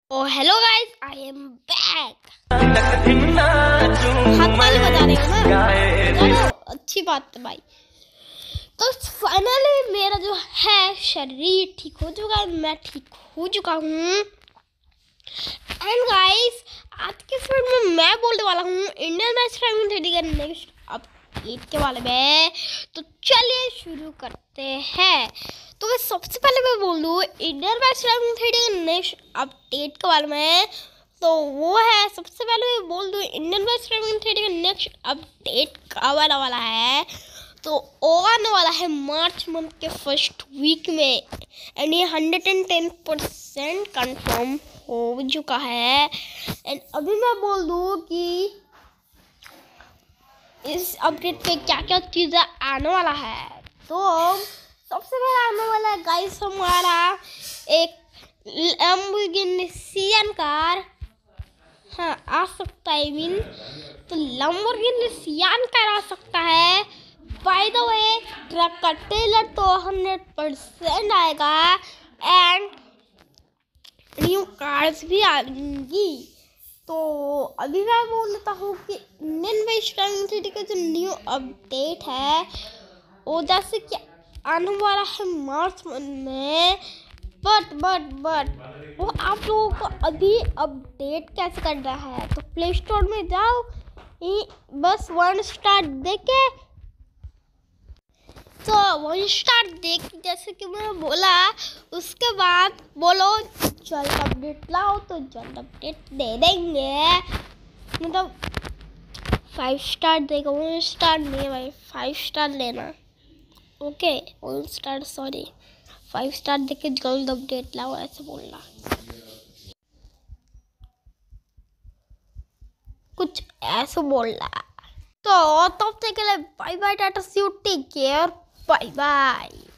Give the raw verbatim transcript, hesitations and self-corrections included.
O hello guys, I am back. हाथ ताली बजा रहे हो ना? चलो अच्छी बात है भाई। तो फाइनली मेरा जो है शरीर ठीक हो चुका है, मैं ठीक हो चुका हूँ। एंड गाइस, आज के वीडियो में मैं बोलने वाला हूँ Indian match timing three D का नेक्स्ट अपडेट के बारे में। तो चलिए शुरू करते हैं। तो मैं सबसे पहले मैं बोल दूँ Indian match timing three D का नेक्स्ट अपडेट के बारे में। तो वो है, सबसे पहले मैं बोल दूँ Indian match timing three D का नेक्स्ट अपडेट कब आने वाला है। तो वो आने वाला है मार्च मंथ के फर्स्ट वीक में, एंड ये hundred and ten percent confirm हो चुका है। एंड अभी मैं बोल दूँ कि इस अपडेट पे क्या क्या चीज़ें आने वाला है। तो सबसे पहले आने वाला है गाइस हमारा एक लैम्बोर्गिनी सियान कार। हाँ, आ सकता है मीन तो लैम्बोर्गिनी सियान कार आ सकता है। बाय द वे, ट्रक का ट्रेलर तो हंड्रेड परसेंट आएगा एंड न्यू कार्स भी आएंगी। तो अभी मैं बोल देता हूँ कि Indian match timing three D का जो न्यू अपडेट है वो जैसे कि आने वाला है मार्च में। बट बट बट वो आप लोगों को अभी अपडेट कैसे करना है, तो प्ले स्टोर में जाओ, बस वन स्टार देके तो वन स्टार देख जैसे कि मैं बोला, उसके बाद बोलो जल्द अपडेट लाओ तो जल्द अपडेट दे देंगे। मतलब फाइव स्टार देगा, वन स्टार नहीं भाई, फाइव स्टार लेना। Okay, one star sorry, five star देख के जल्द अपडेट लाओ ऐसे बोलना, कुछ ऐसे बोलना। तो तब तक के लिए bye bye, tata see you, take care, bye bye.